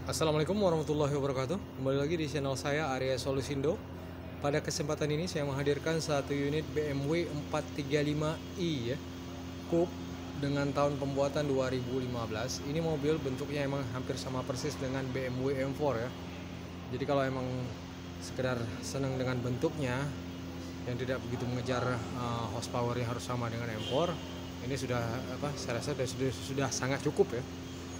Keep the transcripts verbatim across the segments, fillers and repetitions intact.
Assalamualaikum warahmatullahi wabarakatuh. Kembali lagi di channel saya Arya Solusindo. Pada kesempatan ini saya menghadirkan satu unit B M W empat tiga lima i ya, Coupe dengan tahun pembuatan dua ribu lima belas. Ini mobil bentuknya emang hampir sama persis dengan B M W M empat ya. Jadi kalau emang sekedar senang dengan bentuknya yang tidak begitu mengejar uh, horsepower yang harus sama dengan M empat, ini sudah apa? Saya rasa sudah sudah, sudah sangat cukup ya.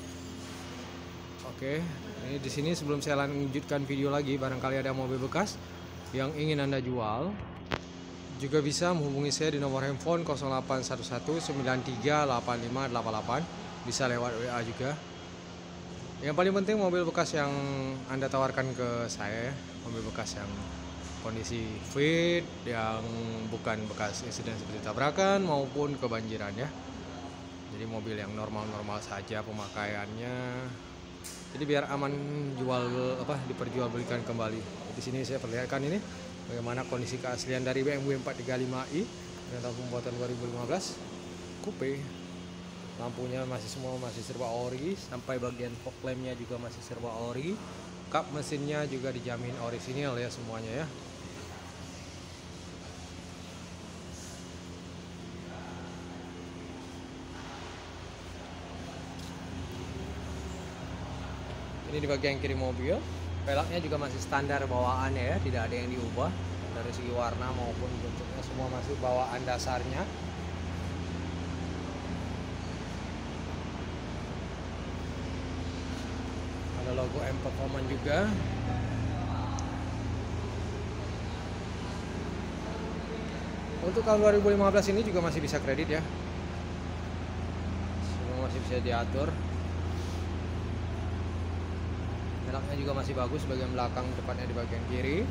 Oke, ini di sini sebelum saya lanjutkan video lagi, barangkali ada mobil bekas yang ingin Anda jual, juga bisa menghubungi saya di nomor handphone nol delapan satu satu sembilan tiga delapan lima delapan delapan, bisa lewat W A juga. Yang paling penting mobil bekas yang Anda tawarkan ke saya, mobil bekas yang kondisi fit, yang bukan bekas insiden seperti tabrakan maupun kebanjiran ya. Jadi mobil yang normal-normal saja pemakaiannya. Jadi biar aman jual apa diperjualbelikan kembali. Di sini saya perlihatkan ini bagaimana kondisi keaslian dari B M W empat tiga lima i dengan tahun pembuatan dua ribu lima belas, coupe. Lampunya masih semua masih serba ori, sampai bagian fog lampnya juga masih serba ori. Kap mesinnya juga dijamin orisinil ya semuanya ya. Ini di bagian kiri mobil, pelaknya juga masih standar bawaannya ya, tidak ada yang diubah dari segi warna maupun bentuknya, semua masih bawaan dasarnya. Ada logo M Performance juga. Untuk tahun dua ribu lima belas ini juga masih bisa kredit ya, semua masih bisa diatur. Pelaknya juga masih bagus, bagian belakang depannya di bagian kiri.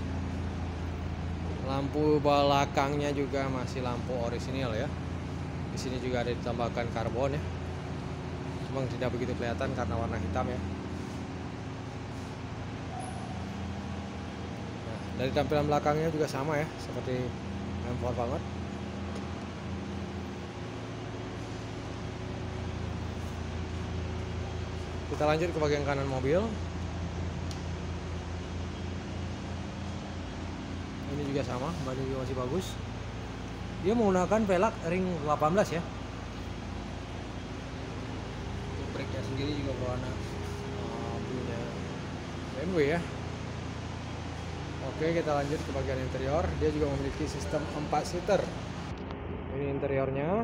Lampu belakangnya juga masih lampu orisinil ya. Di sini juga ada ditambahkan karbon ya. Cuma tidak begitu kelihatan karena warna hitam ya. Nah, dari tampilan belakangnya juga sama ya, seperti M empat banget. Kita lanjut ke bagian kanan mobil. Ini juga sama, ban juga masih bagus. Dia menggunakan velg ring delapan belas ya. Untuk brake-nya sendiri juga berwarna uh, punya B M W ya. Oke, kita lanjut ke bagian interior. Dia juga memiliki sistem empat seater. Ini interiornya.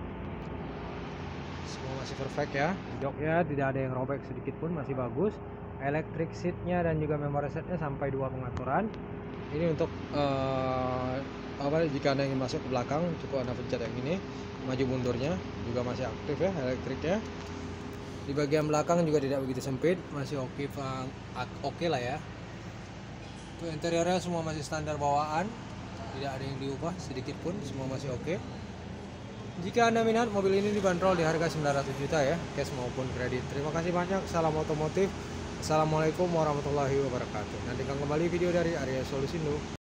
Semua masih perfect ya. Joknya tidak ada yang robek sedikit pun, masih bagus. Electric seatnya dan juga memory setnya sampai dua pengaturan. Ini untuk uh, apa jika Anda ingin masuk ke belakang, cukup Anda pencet yang ini, maju mundurnya juga masih aktif ya elektriknya. Di bagian belakang juga tidak begitu sempit, masih oke oke okay lah ya. Untuk interiornya semua masih standar bawaan, tidak ada yang diubah sedikit pun, semua masih oke. Okay. Jika Anda minat, mobil ini dibanderol di harga sembilan ratus juta ya, cash maupun kredit. Terima kasih banyak, salam otomotif. Assalamualaikum warahmatullahi wabarakatuh. Nantikan kembali video dari Arya Solusindo.